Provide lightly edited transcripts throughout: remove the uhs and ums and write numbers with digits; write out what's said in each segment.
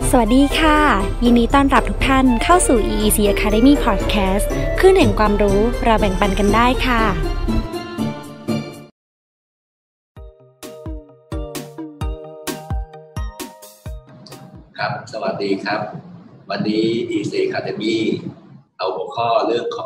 สวัสดีค่ะยินดีต้อนรับทุกท่านเข้าสู่ EEC Academy Podcast คลื่นแห่งความรู้เราแบ่งปันกันได้ค่ะครับสวัสดีครับวันนี้ EEC Academy เอาหัวข้อเรื่องของ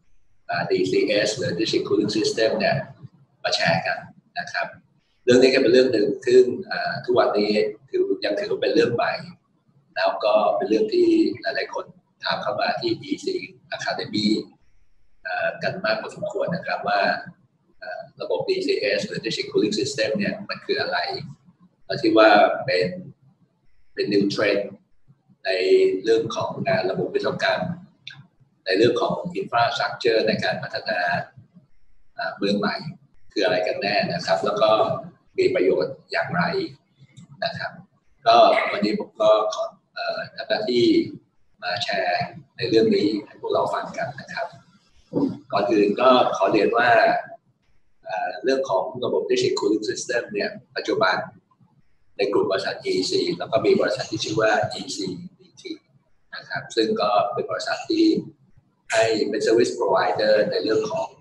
DCS หรือ District Cooling System เนี่ยมาแชร์กันนะครับเรื่องนี้ก็เป็นเรื่องหนึ่งซึ่งทุกวันนี้ยังถือว่าเป็นเรื่องใหม่แล้วก็เป็นเรื่องที่หลายๆคนถามเข้ามาที่ EEC Academy กันมากพอสมควรนะครับว่าระบบ DCS หรือ District Cooling System เนี่ยมันคืออะไรและที่ว่าเป็น new trend ในเรื่องของงานระบบวิศวกรรมในเรื่องของ infrastructure ในการพัฒนาเมืองใหม่คืออะไรกันแน่นะครับแล้วก็มีประโยชน์อย่างไรนะครับก็วันนี้ผมก็ขอทำหน้าที่มาแชร์ในเรื่องนี้ให้พวกเราฟังกันนะครับก่อนอื่นก็ขอเรียนว่าเรื่องของระบบ District Cooling System เนี่ยปัจจุบันในกลุ่มบริษัท EEC แล้วก็มีบริษัทที่ชื่อว่า ECDT นะครับซึ่งก็เป็นบริษัทที่ให้เป็น Service Provider ในเรื่องของ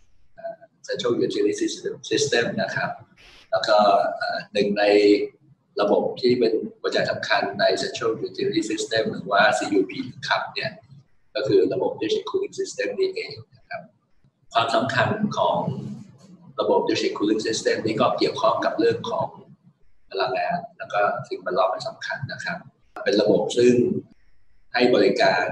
Central Utility System นะครับแล้วก็หนึ่งในระบบที่เป็นหัวใจสำคัญใน Central Utility System หรือว่า CUP ครับเนี่ยก็คือระบบ District Cooling System นี่เองนะครับความสำคัญของระบบ District Cooling System นี่ก็เกี่ยวข้องกับเรื่องของพลังงานแล้วก็สิ่งแวดล้อมเป็นสำคัญนะครับเป็นระบบซึ่งให้บริการ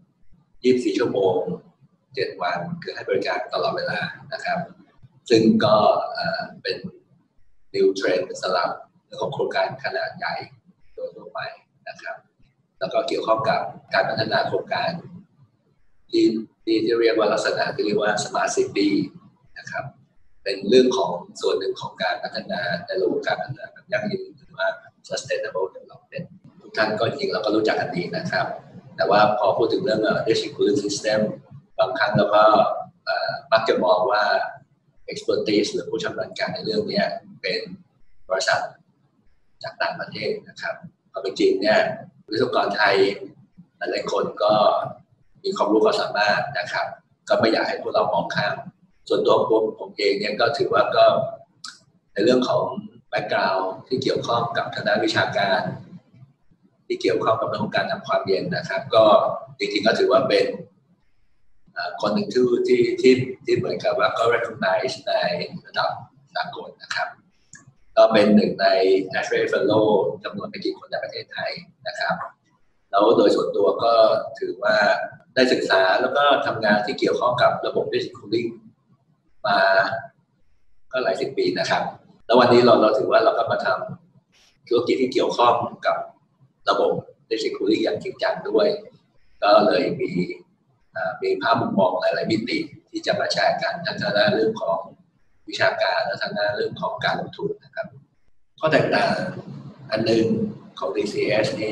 24 ชั่วโมง 7 วันคือให้บริการตลอดเวลานะครับซึ่งก็เป็น new trend สำหรับเรื่องของโครงการขนาดใหญ่โดยทั่วไปนะครับแล้วก็เกี่ยวข้องกับการพัฒนาโครงการที่เรียกว่าลักษณะที่เรียกว่า smart city นะครับเป็นเรื่องของส่วนหนึ่งของการพัฒนาในระบบการพัฒนาแบบยั่งยืนหรือว่า sustainable development ทุกท่านก็จริงเราก็รู้จักกันดีนะครับแต่ว่าพอพูดถึงเรื่อง district cooling system บางครั้งเราก็มักจะมองว่า expertise หรือผู้ชำนาญการในเรื่องนี้เป็นบริษัทจากต่างประเทศนะครับความเป็นจริงเนี่ยวิศวกรไทยหลายๆคนก็มีความรู้ความสามารถนะครับก็ไม่อยากให้พวกเรามองข้ามส่วนตัวผมเองเนี่ยก็ถือว่าก็ในเรื่องของแบ็คกราวด์ที่เกี่ยวข้องกับทางด้านวิชาการที่เกี่ยวข้องกับเรื่องของการทำความเย็นนะครับก็จริงๆก็ถือว่าเป็นคนหนึ่งที่เหมือนกับว่าก็ recognize ในระดับสากลนะครับก็เป็นหนึ่งใน National Fellow จำนวนไม่กี่คนในประเทศไทยนะครับแล้วโดยส่วนตัวก็ถือว่าได้ศึกษาแล้วก็ทำงานที่เกี่ยวข้องกับระบบ District Cooling มาก็หลายสิบปีนะครับแล้ววันนี้เราถือว่าเราก็มาทำธุรกิจที่เกี่ยวข้องกับระบบ District Cooling อย่างจริงจังด้วยก็เลยมีภาพมุมมองหลายๆมิติที่จะมาแชร์กันทั้งทางด้านเรื่องของวิชาการและทางด้านเรื่องของการลงทุนนะครับข้อแตกต่างอันหนึ่งของ DCS นี่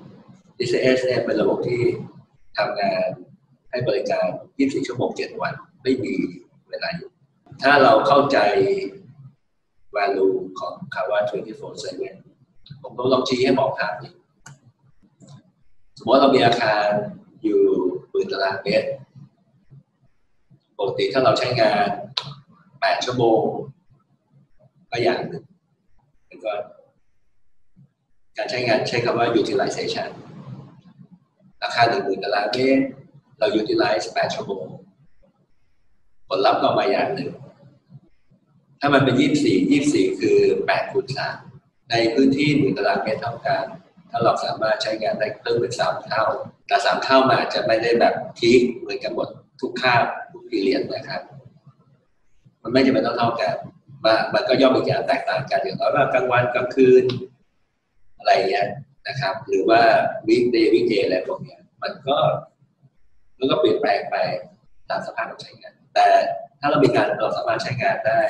DCS เนี่ยเป็นระบบที่ทำงานให้บริการ 24 ชั่วโมง 7 วันไม่มีเวลาหยุดถ้าเราเข้าใจ value ของคำว่า 24/7 ผมต้องลองชี้ให้มองภาพนี้สมมติเรามีอาคารอยู่10,000 ตารางเมตรปกติถ้าเราใช้งาน8 ชั่วโมงก็อย่างหนึ่งแล้วก็การใช้งานใช้คำว่า utilization อาคาร 10,000 ตารางเมตรเรา utilize 8 ชั่วโมงผลลัพธ์ก็มาอย่างหนึ่งถ้ามันเป็น24คือ8 คูณ 3ในพื้นที่ 10,000 ตารางเมตรเท่ากันถ้าเราสามารถใช้งานได้เพิ่มเป็น3 เท่าแต่3 เท่ามาจะไม่ได้แบบพีคเหมือนกันหมดทุกคาบทุกปีเรียนนะครับมันไม่จำเป็นต้องเท่ากันมันก็ย่อมมีการแตกต่างกันอย่างน้อยว่ากลางวันกลางคืนอะไรอย่างเงี้ยนะครับหรือว่าweekday อะไรพวกเนี้ยมันก็เปลี่ยนแปลงไปตามสภาพการใช้งานแต่ถ้าเราสามารถใช้งานได้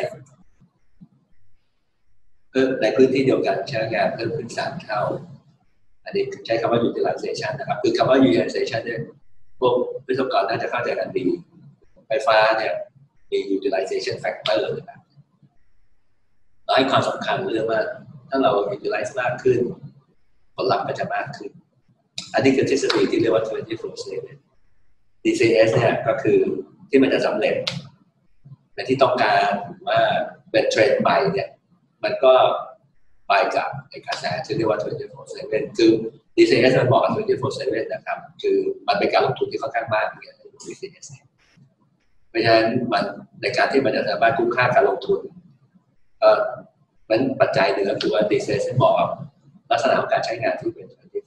เพิ่มในพื้นที่เดียวกันใช้งานเพิ่มขึ้น3 เท่าอันนี้ใช้คำว่า utilization นะครับคือคำว่า utilization เนี่ยพวกวิศวกรน่าจะเข้าใจกันดีไฟฟ้าเนี่ยมี utilization factor นะครับเราให้ความสำคัญเรื่องว่าถ้าเรา utilize มากขึ้นผลลัพธ์ก็จะมากขึ้นอันนี้คือทฤษฎีที่เรียกว่า 24/7 DCS เนี่ยก็คือที่มันจะสำเร็จในที่ต้องการว่าเป็นเทรนด์ใหม่เนี่ยมันก็ไปกับเอกสารที่เรียกว่า 24/7 คือ DCS มันบอกกับ 24/7 นะครับคือมันเป็นการลงทุนที่ค่อนข้างมากเนี่ย DCS เพราะฉะนั้นมันในการที่มันจะสามารถคุ้มค่าการลงทุนมันปัจจัยหนึ่งก็คือว่า DCS บอกลักษณะของการใช้งานที่เป็น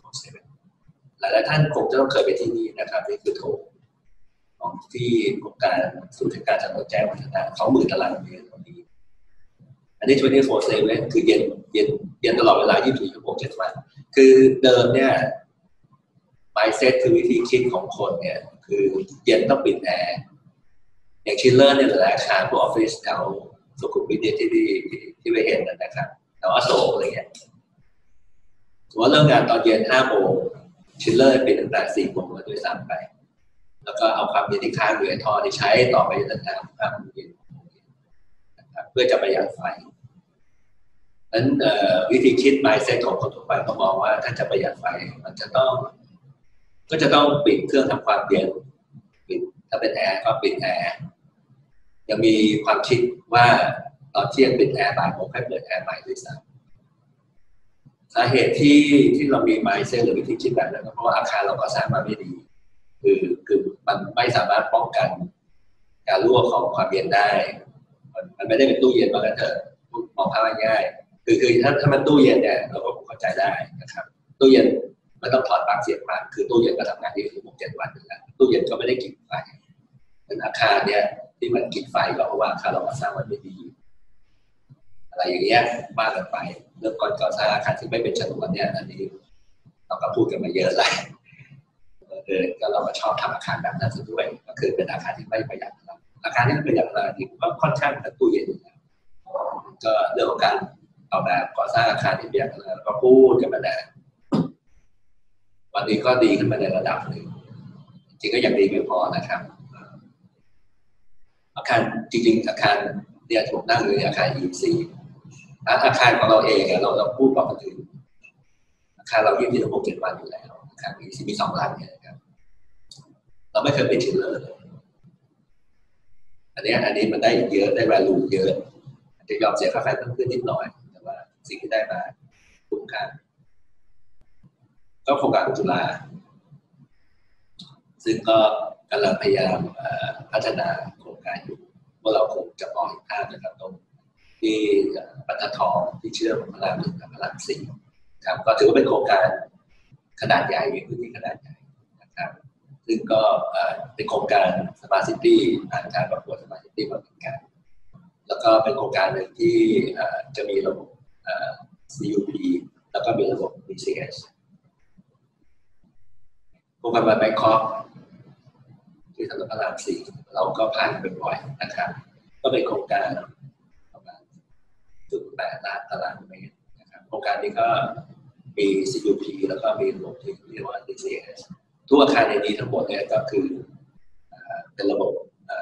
24/7 หลายท่านคงจะต้องเคยไปที่นี่นะครับนี่คือโถงของที่โครงการศูนย์การจัดแจ้งวัฒนะ20,000 ตารางเมตรตรงนี้อันนี้ 24/7 คือเย็นตลอดเวลา 24 ชั่วโมง 7 วันคือเดิมเนี่ย mindset คือวิธีคิดของคนเนี่ยคือเย็นต้องปิดแอร์อย่างชิลเลอร์เนี่ยหลายอาคารพวกออฟฟิศแถวสุขุมวิทที่ไปเห็นนะครับแถวอโศกอะไรเงี้ยสมมติว่าเริ่มงานตอนเย็น 5 โมงชิลเลอร์ปิดตั้งแต่ 4 โมงแล้วด้วยซ้ำไปแล้วก็เอาความเย็นที่ค้างอยู่ในท่อที่ใช้ต่อไปจนถึง5 โมงเย็นเพื่อจะประหยัดไฟนั้นวิธีคิด mindset ของคนทั่วไปก็มองว่าถ้าจะประหยัดไฟมันจะต้องปิดเครื่องทำความเย็นปิดถ้าเป็นแอร์ก็ปิดแอร์ยังมีความคิดว่าตอนเที่ยงปิดแอร์บ่ายโมงให้เปิดแอร์ใหม่ด้วยซ้ำสาเหตุที่เรามี mindset หรือวิธีคิดแบบนั้นก็เพราะว่าอาคารเราก็สร้างมาไม่ดีคือมันไม่สามารถป้องกันการรั่วของความเย็นได้มันไม่ได้เป็นตู้เย็นมากันเถอะมองภาพง่ายคือถ้ามันตู้เย็นเนี่ยเราก็เข้าใจได้นะครับตู้เย็นไม่ต้องถอดปลั๊กเสียบปลั๊กคือตู้เย็นก็ทำงานที่ชั่วโมง 7 วันอยู่แล้วตู้เย็นก็ไม่ได้กินไฟเป็นอาคารเนี่ยที่มันกินไฟก็เพราะว่าอาคารเราสร้างมันไม่ดีอะไรอย่างเงี้ยมากเกินไปเรื่องก่อนสร้างอาคารที่ไม่เป็นฉนวนเนี่ยอันนี้เราก็พูดกันมาเยอะแล้วก็เราก็ชอบทำอาคารแบบนั้นด้วยก็คือเป็นอาคารที่ไม่ประหยัดอาคารที่ไม่ประหยัดพลังงานก็ค่อนข้างเป็นตู้เย็นก็เรื่องของการเอาแบบก่อสร้างอาคารที่ประหยัดพลังงานก็พูดกันมานานวันนี้ก็ดีขึ้นมาในระดับหนึ่งจริงก็ยังดีไม่พอนะครับอาคารจริงๆอาคารเนี่ยผมนั่งอยู่ในอาคาร EC อาคารของเราเองเราพูดบอกกันถึงอาคารเรา24 ชั่วโมง 7 วันอยู่แล้วอาคาร EC มี 2 หลังเนี่ยนะครับเราไม่เคยเป็นชิลเลอร์เลยอันนี้มันได้เยอะได้ value เยอะจะยอมเสียค่าไฟเพิ่มขึ้นนิดหน่อยแต่ว่าสิ่งที่ได้มาคุ้มค่าก็โครงการจุฬาซึ่งก็กำลังพยายามพัฒนาโครงการอยู่ว่าเราคงจะมองเห็นภาพนะครับตรงที่บรรทัดทองที่เชื่อมพระราม 1 กับพระราม 4ครับก็ถือว่าเป็นโครงการขนาดใหญ่มีพื้นที่ขนาดใหญ่นะครับซึ่งก็เป็นโครงการ Smart City ผ่านการประกวด Smart City มาเหมือนกันแล้วก็เป็นโครงการหนึ่งที่จะมีระบบ CUP แล้วก็มีระบบ DCS โครงการแบงคอกที่ถนนพระราม 4เราก็ผ่านไปบ่อยนะครับก็เป็นโครงการประมาณ 0.8 ล้านตารางเมตรนะครับโครงการนี้ก็มี CUP แล้วก็มีระบบที่เรียกว่า DCS ทุกอาคารในนี้ทั้งหมดเนี่ยก็คือเป็นระบบ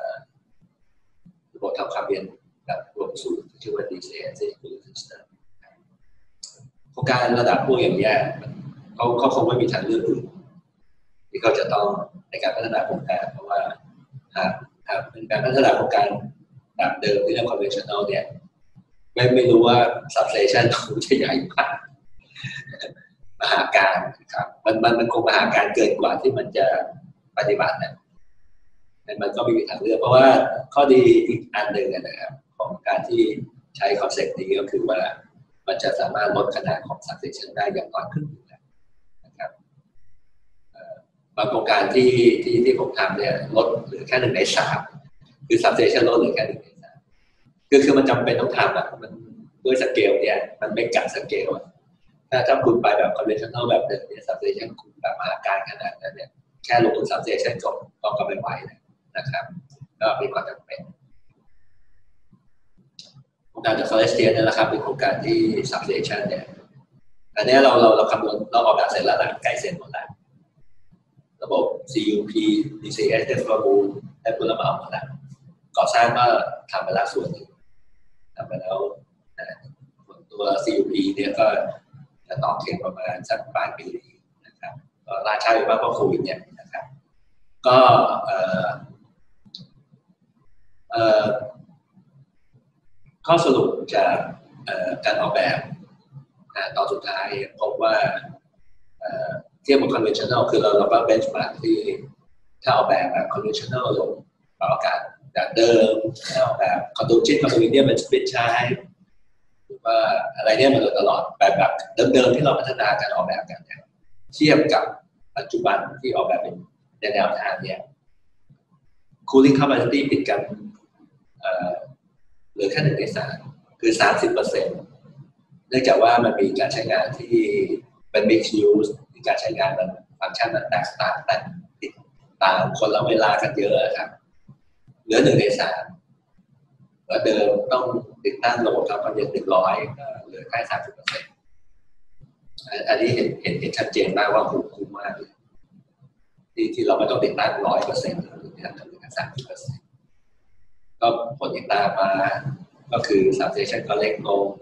ทำความเย็นแบบรวมศูนย์ที่ชื่อว่า DCS Cooling System โครงการระดับพวกอย่างนี้เขาคงไม่มีทางเลือกอื่นที่เขาจะต้องในการพัฒนาโครงการเพราะว่าหากเป็นการพัฒนาโครงการแบบเดิมที่เรียก conventional เนี่ยไม่รู้ว่า substation ของจะใหญ่มากมหาการครับมันคงมหาการเกินกว่าที่มันจะปฏิบัตินะมันก็ไม่มีทางเลือกเพราะว่าข้อดีอีกอันหนึ่งนะครับของการที่ใช้คอนเซ็ปต์นี้ก็คือว่ามันจะสามารถลดขนาดของ substation ได้อย่างน้อยครึ่งนะครับบางโครงการที่ผมทำเนี่ยลดเหลือแค่1 ใน 3คือ substation ลดเหลือแค่1 ใน 3คือมันจำเป็นต้องทำมันด้วยสเกลเนี่ยมันไม่กัดสเกลถ้าคุณไปแบบ conventional แบบเดิมเนี่ย substation คุณแบบมหาการขนาดนั้นเนี่ยแค่ลงทุน substation จบก็ไม่ไหวนะครับก็มีความจำเป็นโครงการจาก Forestier นั่นแหละครับเป็นโครงการที่ substation เนี่ยอันนี้เราคำนวณเราออกแบบเสร็จแล้วใกล้เสร็จหมดแล้วระบบ CUP DCS ได้ประมูลได้ผู้รับเหมาหมดแล้วก่อสร้างก็ทำไปแล้วส่วนหนึ่งทำไปแล้วตัว CUP เนี่ยก็จะต่อเข็มประมาณสักปลายปีนะครับราช้าไปมากเพราะโควิดเนี่ยนะครับก็ข้อสรุปจากการออกแบบตอนสุดท้ายพบว่าเทียบกับ conventional คือเราก็ benchmark ที่ถ้าออกแบบ conventional ลงปรับอากาศแบบเดิมถ้าออกแบบคอนโดจิตคอนโดมิเนียมเป็น split ใช้หรือว่าอะไรเนี่ยมาโดยตลอดแบบเดิมๆที่เราพัฒนาการออกแบบกันเนี่ยเทียบกับปัจจุบันที่ออกแบบเป็นแนวทางเนี่ย cooling capacity ติดกันเหลือแค่1 ใน 3คือ 30%เนื่องจากว่ามันมีการใช้งานที่เป็น mixed use มีการใช้งานมันฟังก์ชันมันแตกต่างแต่ติดต่างคนละเวลากันเยอะครับเหลือ1 ใน 3แล้วเดิมต้องติดตั้งระบบทำความเย็น100เหลือแค่30%อันนี้เห็นชัดเจนมากว่าคุ้มมากเลยที่เราไม่ต้องติดตั้ง 100% หรือทำเหลือแค่ 30%ก็ผลที่ตามมาก็คือ substation ก็เล็กลง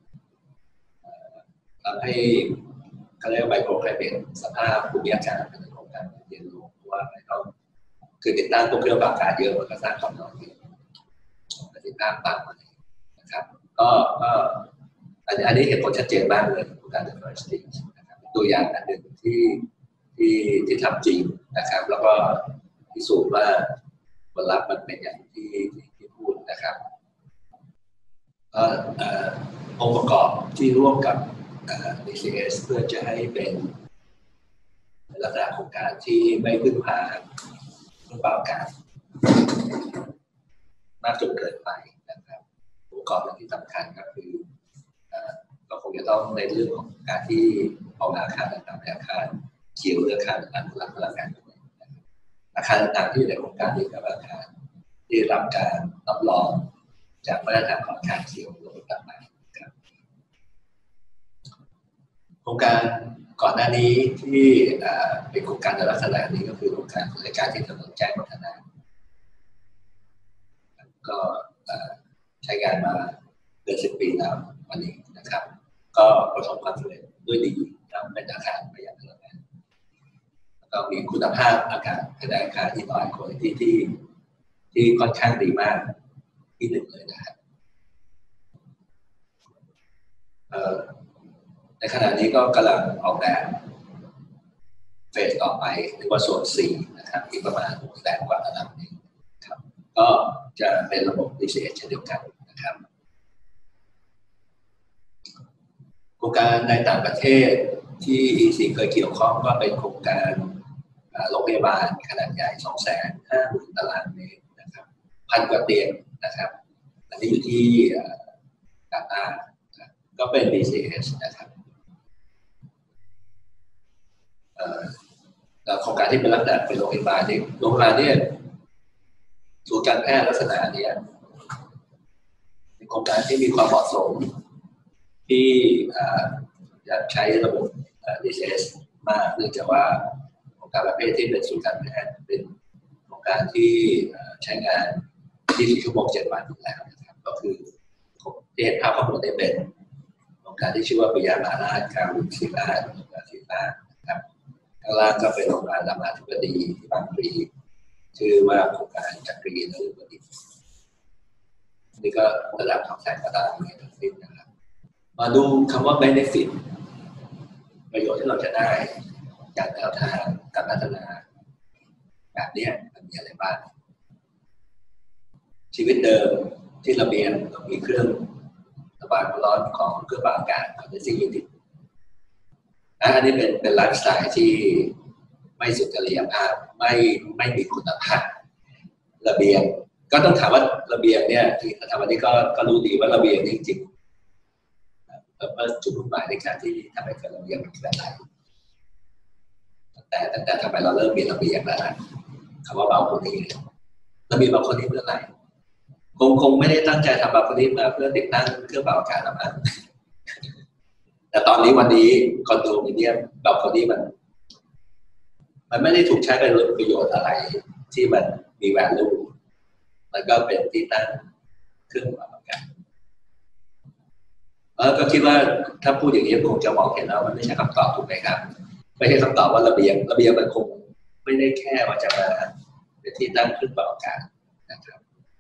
ทำให้เขาเรียกว่าไมโครไคลเมตสภาพภูมิอากาศเป็นของการเย็นลงเพราะว่าไม่ต้องคือติดตั้งพวกเครื่องปรับอากาศเยอะมันก็สร้างความร้อนเยอะประสิทธิภาพต่ำมานะครับก็อันนี้เห็นผลชัดเจนมากเลยของการ deforestation นะครับตัวอย่างอันหนึ่งที่ทำจริงนะครับแล้วก็พิสูจน์ว่าผลลัพธ์มันเป็นอย่างที่พูดนะครับองค์ประกอบที่ร่วมกับDCS เพื่อจะให้เป็นลักษณะโครงการที่ไม่พึ่งพาเครื่องปรับอากาศมากจนเกินไปนะครับองค์ประกอบที่สำคัญก็คือเราคงจะต้องในเรื่องของการที่ออกอาคารต่างๆอาคารเขียวหรืออาคารอนุรักษ์พลังงานอาคารต่างๆที่ในโครงการนี้กับอาคารที่รับการรับรองจากมาตรฐานของอาคารเขียวระบบต่างๆครับโครงการก่อนหน้านี้ที่เป็นโครงการในลักษณะนี้ก็คือโครงการรายการที่ถนนแจ้งวัฒนะก็ใช้งานมาเกือบ10 ปีแล้ววันนี้นะครับก็ประสบความสำเร็จด้วยดีทั้งเป็นอาคารประหยัดพลังงานแล้วก็มีคุณภาพอากาศภายในอาคารที่น้อยคุณภาพที่ค่อนข้างดีมากที่หนึ่งเลยนะครับในขณะนี้ก็กำลังออกแบบเฟสต่อไปหรือว่าโซน 4 นะครับที่ประมาณ600,000 กว่าตารางเมตรครับก็จะเป็นระบบ DCS เช่นเดียวกันนะครับโครงการในต่างประเทศที่ EC เคยเกี่ยวข้องก็เป็นโครงการโรงพยาบาลขนาดใหญ่ 250,000 ตารางเมตรนะครับ1,000 กว่าเตียงนะครับอันนี้อยู่ที่กาตาร์ก็เป็น DCS นะครับโครงการที่เป็นลักษณะเป็นโรงพยาบาลเนี่ยศูนย์การแพทย์ลักษณะนี้เป็นโครงการที่มีความเหมาะสมที่จะใช้ระบบ DCS มากเนื่องจากว่าโครงการประเภทที่เป็นศูนย์การแพทย์เป็นโครงการที่ใช้งาน24 ชั่วโมง 7 วันอยู่แล้วนะครับก็คือที่เห็นภาพข้อมูลได้เป็นโครงการที่ชื่อว่าปิยมหาราชการุณศิริราชนะครับข้างล่างก็เป็นโรงพยาบาลรามาธิบดีที่บางพลีชื่อว่าโครงการจักรีนฤบดินทร์นี่ก็ระดับ200,000 กว่าตารางเมตรทั้งสิ้นนะครับมาดูคำว่า benefit ประโยชน์ที่เราจะได้จากแนวทางการพัฒนาแบบนี้มันมีอะไรบ้างชีวิตเดิมที่ระเบียงต้องมีเครื่องระบายความร้อนของเครื่องปรับอากาศของDensing Unitอันนี้เป็นไลฟ์สไตล์ที่ไม่สุจริยภาพไม่มีคุณภาพระเบียงก็ต้องถามว่าระเบียงเนี่ยที่ทำวันนี้ก็รู้ดีว่าระเบียงจริงๆแล้วจุดมุ่งหมายในการที่ทำให้เกิดระเบียงมันคืออะไรแต่ทำไมเราเริ่มมีระเบียงแล้วนะคำว่าเบาคนนี้ระเบียงเบาคนนี้เพื่ออะไรคงไม่ได้ตั้งใจทำเบาคนนี้มาเพื่อติดตั้งเครื่องเป่าอากาศแล้วมั้งแต่ตอนนี้วันนี้คอนโดมิเนียมเบาคนนี้มันไม่ได้ถูกใช้เป็นประโยชน์อะไรที่มันมี value มันก็เป็นที่ตั้งเครื่องปรับอากาศก็คิดว่าถ้าพูดอย่างนี้คงจะมองเห็นแล้วมันไม่ใช่คำตอบถูกไหมครับไม่ใช่คำตอบว่าระเบียงมันคงไม่ได้แค่ว่าจะมาเป็นที่ตั้งขึ้นปรับอากาศนะครับ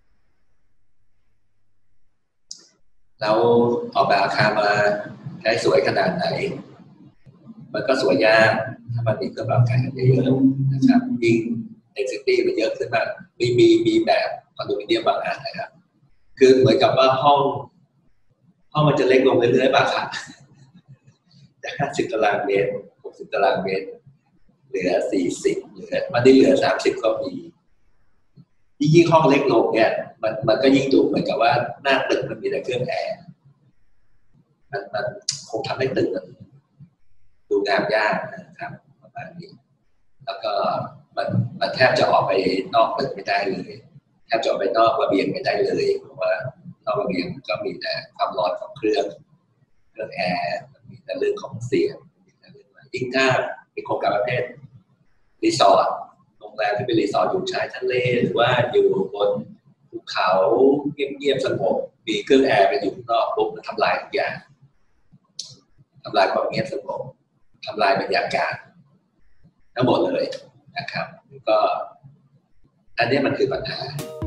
แล้วออกแบบอาคารมาได้สวยขนาดไหนมันก็สวยยากถ้ามันมีเครื่องปรับอากาศเยอะๆนะครับยิ่ง density มันเยอะขึ้นมากมีแบบคอนโดมิเนียมบางอันนะครับคือเหมือนกับว่าห้องมันจะเล็กลงเรื่อยๆป่ะครับจาก50 ตารางเมตร60 ตารางเมตรเหลือ40เหลือมันได้เหลือ30ก็มียิ่งห้องเล็กลงเนี่ยมันก็ยิ่งดูเหมือนกับว่าหน้าตึกมันมีแต่เครื่องแอร์มันคงทำให้ตึกมันดูงามยากนะครับประมาณนี้แล้วก็มันแทบจะออกไปนอกตึกไม่ได้เลยแทบจะออกไปนอกระเบียงไม่ได้เลยเพราะว่านอกระเบียงก็มีแต่ความร้อนของเครื่องแอร์มีแต่เรื่องของเสียงยิ่งถ้ามีโครงการประเภทรีสอร์ทโรงแรมที่เป็นรีสอร์ทอยู่ชายทะเลหรือว่าอยู่บนภูเขาเงียบๆสงบมีเครื่องแอร์ไปอยู่ข้างนอกปุ๊บมันทำลายทุกอย่างทำลายความเงียบสงบทำลายบรรยากาศทั้งหมดเลยนะครับก็อันนี้มันคือปัญหา